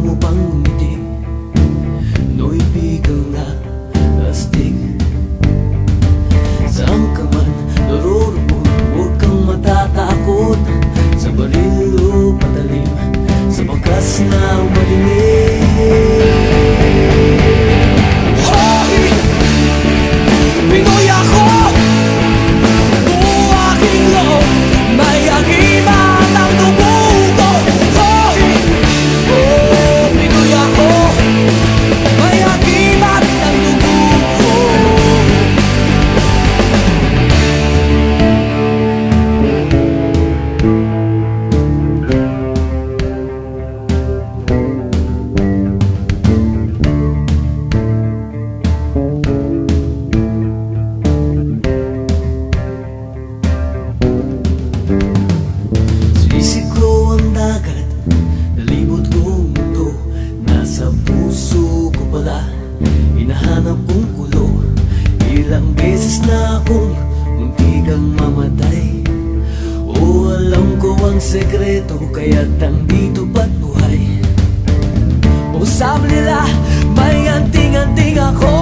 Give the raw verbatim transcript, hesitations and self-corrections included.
mo pang ngumiti, no'y bigang na astig. Saan ka man naroroon, huwag kang matatakot. Sa baril o patalim, sa bakas na madilim. Hoy! Pinoy ako! Buo aking loob, may agimat ang dugo ko. Hoy! Oh, Pinoy ako, may agimat ang dugo ko. Sisiklo ang dagat, nalibot kong mundo, nasa puso ko pala, hinahanap kong kulo. Ilang beses na akong muntikang mamatay, o alam ko ang sekreto, kaya't nandito ba't buhay. O sabi nila, may anting-anting ako.